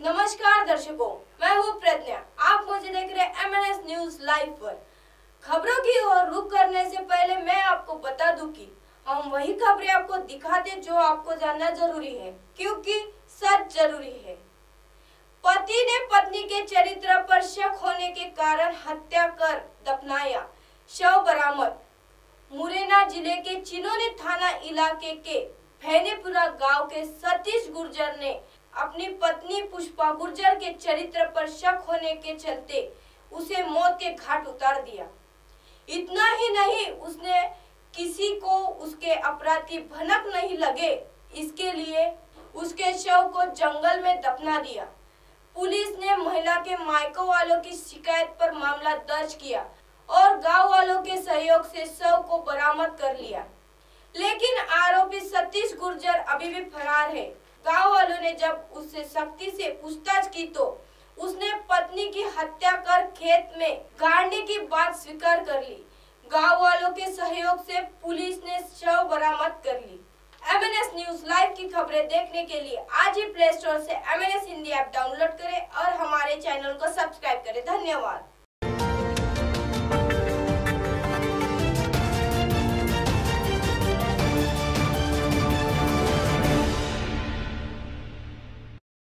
नमस्कार दर्शकों, मैं हूँ प्रज्ञा। आप मुझे देख रहे हैं MNS न्यूज लाइव पर। खबरों की ओर रुख करने से पहले मैं आपको बता दूं कि हम वही खबरें आपको दिखाते जो आपको जानना जरूरी है, क्योंकि सच जरूरी है। पति ने पत्नी के चरित्र पर शक होने के कारण हत्या कर दफनाया, शव बरामद। मुरैना जिले के चिनोनी थाना इलाके के भैनेपुरा गांव के सतीश गुर्जर ने अपनी पत्नी पुष्पा गुर्जर के चरित्र पर शक होने के चलते उसे मौत के घाट उतार दिया। इतना ही नहीं, उसने किसी को उसके अपराधी भनक नहीं लगे, इसके लिए उसके शव को जंगल में दफना दिया। पुलिस ने महिला के मायके वालों की शिकायत पर मामला दर्ज किया और गांव वालों के सहयोग से शव को बरामद कर लिया, लेकिन आरोपी सतीश गुर्जर अभी भी फरार है। गांव वालों ने जब उससे सख्ती से पूछताछ की तो उसने पत्नी की हत्या कर खेत में गाड़ने की बात स्वीकार कर ली। गांव वालों के सहयोग से पुलिस ने शव बरामद कर ली। MNS न्यूज लाइव की खबरें देखने के लिए आज ही प्ले स्टोर से MNS हिंदी ऐप डाउनलोड करें और हमारे चैनल को सब्सक्राइब करें। धन्यवाद।